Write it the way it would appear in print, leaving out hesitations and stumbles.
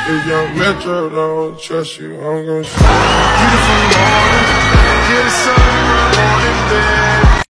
If young Metro don't trust you, I'm gon' shoot. Beautiful morning, hear the sun in the morning bed.